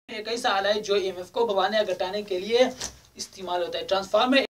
एक ऐसा आला है जो ईएमएफ को बढ़ाने या घटाने के लिए इस्तेमाल होता है। ट्रांसफार्मर